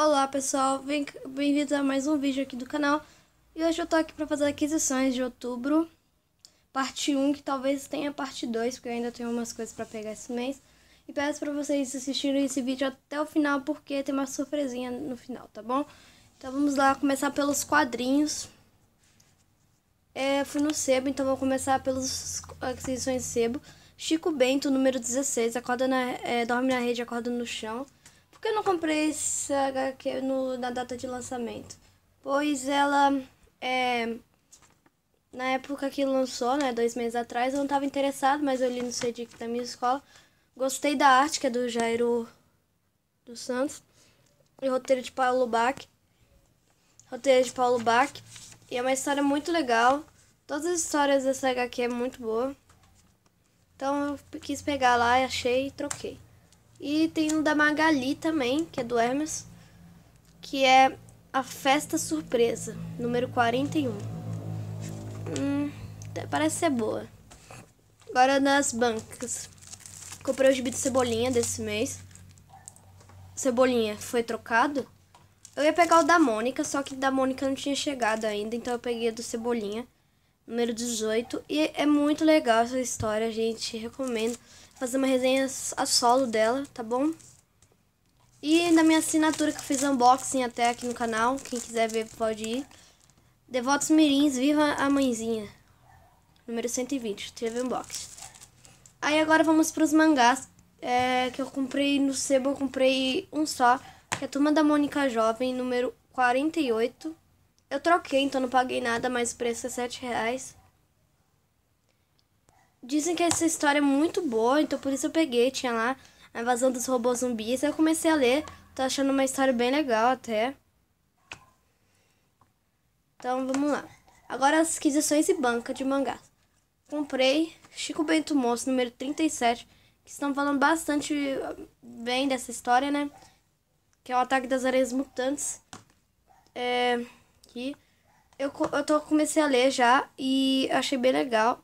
Olá pessoal, bem-vindos a mais um vídeo aqui do canal. E hoje eu tô aqui para fazer aquisições de outubro, parte 1, que talvez tenha parte 2, porque eu ainda tenho umas coisas para pegar esse mês. E peço para vocês assistirem esse vídeo até o final, porque tem uma surpresinha no final, tá bom? Então vamos lá, começar pelos quadrinhos. Fui no sebo, então vou começar pelas aquisições de sebo. Chico Bento, número 16, dorme na rede, acorda no chão. Por que eu não comprei essa HQ na data de lançamento? Pois ela, na época que lançou, né, 2 meses atrás, eu não estava interessado, mas eu li no CEDIC da minha escola. Gostei da arte, que é do Jairo dos Santos. E roteiro de Paulo Bach. E é uma história muito legal. Todas as histórias dessa HQ é muito boa. Então eu quis pegar lá e achei e troquei. E tem um da Magali também, que é do Hermes, que é A Festa Surpresa, número 41. Parece ser boa. Agora nas bancas. Comprei o gibi de Cebolinha desse mês. Cebolinha foi trocado. Eu ia pegar o da Mônica, só que da Mônica não tinha chegado ainda, então eu peguei o do Cebolinha, número 18. E é muito legal essa história, gente. Recomendo fazer uma resenha a solo dela, tá bom? E na minha assinatura que eu fiz unboxing até aqui no canal, quem quiser ver pode ir. Devotos Mirins, Viva a Mãezinha, número 120, teve unboxing. Aí agora vamos para os mangás, que eu comprei no sebo, eu comprei um só, que é a Turma da Mônica Jovem, número 48. Eu troquei, então não paguei nada, mas o preço é R$7. Dizem que essa história é muito boa, então por isso eu peguei. Tinha lá a invasão dos robôs zumbis. Aí eu comecei a ler. Tô achando uma história bem legal até. Então vamos lá. Agora as aquisições e banca de mangás. Comprei Chico Bento Monstro, número 37. Que estão falando bastante bem dessa história, né? Que é o Ataque das Areias Mutantes. Que comecei a ler já e achei bem legal.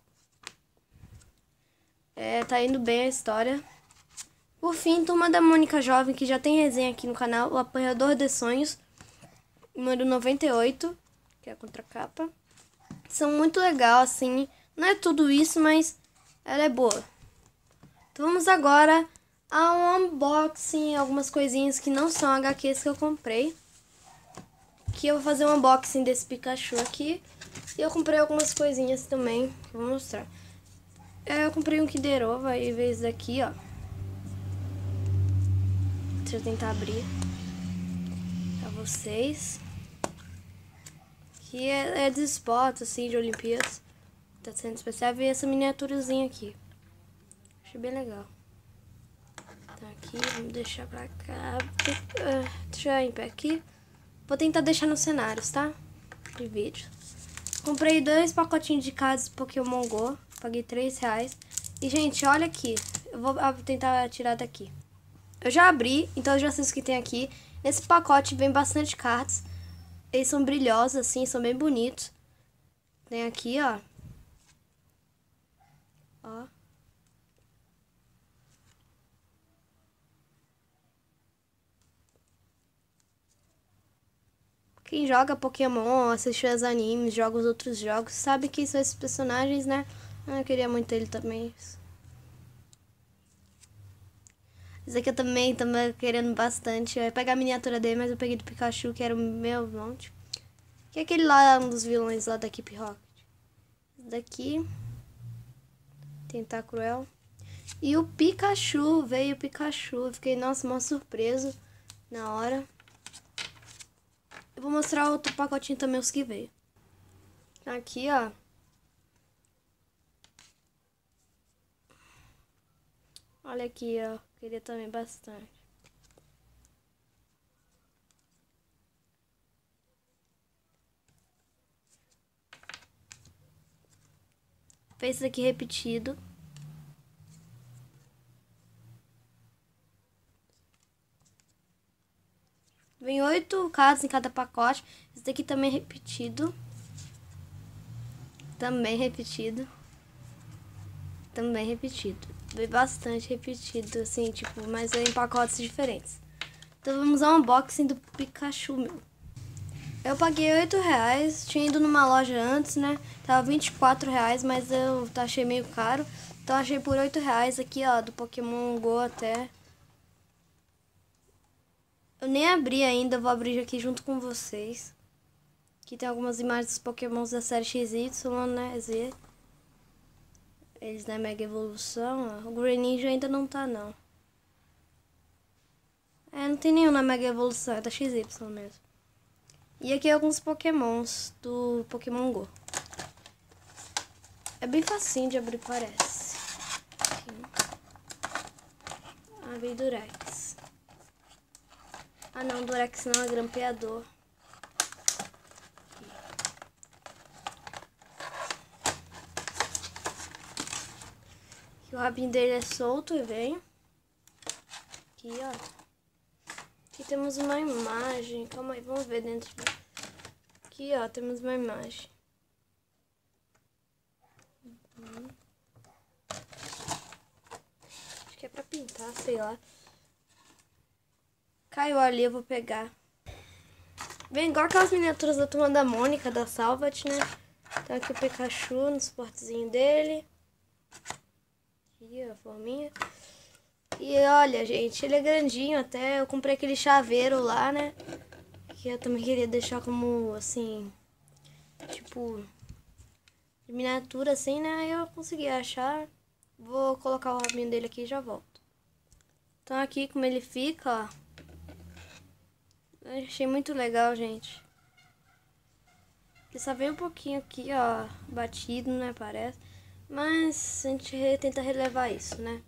Tá indo bem a história. Por fim, Turma da Mônica Jovem, que já tem resenha aqui no canal, O Apanhador de Sonhos, número 98, que é a contracapa. São muito legal, assim, não é tudo isso, mas ela é boa. Então vamos agora a um unboxing, algumas coisinhas que não são HQs que eu comprei. Que eu vou fazer um unboxing desse Pikachu aqui. E eu comprei algumas coisinhas também, que eu vou mostrar. Eu comprei um Kinder Ovo, aí veio esse daqui, ó. Deixa eu tentar abrir pra vocês. Que é de esportes, assim, de Olimpíadas. Tá sendo especial. Veio essa miniaturazinha aqui. Achei bem legal. Tá aqui, vamos deixar pra cá. Deixa eu em pé aqui. Vou tentar deixar nos cenários, tá? De vídeo. Comprei 2 pacotinhos de cards Pokémon Go. Paguei R$3. E, gente, olha aqui. Eu vou tentar tirar daqui. Eu já abri, então eu já sei o que tem aqui. Nesse pacote vem bastante cards. Eles são brilhosos, assim, são bem bonitos. Tem aqui, ó. Ó. Quem joga Pokémon, assiste os animes, joga os outros jogos, sabe que são esses personagens, né? Eu queria muito ele também. Esse aqui eu também tava querendo bastante. Eu ia pegar a miniatura dele, mas eu peguei do Pikachu, que era o meu monte. Que é aquele lá, um dos vilões lá da Equipe Rocket. Esse daqui. Tentacruel. E o Pikachu, veio o Pikachu. Eu fiquei, nossa, mó surpreso na hora. Eu vou mostrar outro pacotinho também, os que veio. Aqui, ó. Olha aqui, ó. Queria também bastante. Fez isso aqui repetido. Vem 8 cards em cada pacote. Esse daqui também repetido. Também repetido. Também repetido. Veio bastante repetido, assim, tipo, mas em pacotes diferentes. Então vamos ao unboxing do Pikachu, meu. Eu paguei R$8, tinha ido numa loja antes, né? Tava R$24, mas eu achei meio caro. Então achei por R$8 aqui, ó, do Pokémon Go até. Eu nem abri ainda, vou abrir aqui junto com vocês. Aqui tem algumas imagens dos Pokémons da série XY, né? Z. Eles na Mega Evolução, ó. O Greninja ainda não tá, não. Não tem nenhum na Mega Evolução, é da XY mesmo. E aqui alguns Pokémons do Pokémon Go. É bem facinho de abrir, parece. Veio Durex. Ah não, Durex não, é grampeador. Aqui o rabinho dele é solto e vem. Aqui, ó. Aqui temos uma imagem. Calma aí, vamos ver dentro. Aqui, ó, temos uma imagem. Acho que é pra pintar, sei lá. Caiu ali, eu vou pegar. Vem igual aquelas miniaturas da Turma da Mônica, da Salvat, né? Tá aqui o Pikachu no suportezinho dele. Aqui, ó, a forminha. E olha, gente, ele é grandinho até. Eu comprei aquele chaveiro lá, né? Que eu também queria deixar como, assim, tipo, de miniatura, assim, né? Aí eu consegui achar. Vou colocar o rabinho dele aqui e já volto. Então aqui como ele fica, ó. Eu achei muito legal, gente. Ele só vem um pouquinho aqui, ó, batido, né, parece. Mas a gente tenta relevar isso, né?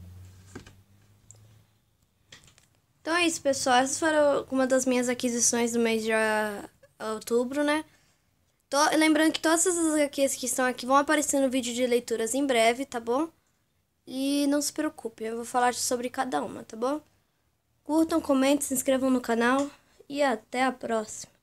Então é isso, pessoal. Essas foram uma das minhas aquisições do mês de outubro, né? Lembrando que todas essas HQs que estão aqui vão aparecer no vídeo de leituras em breve, tá bom? E não se preocupe, eu vou falar sobre cada uma, tá bom? Curtam, comentem, se inscrevam no canal e até a próxima.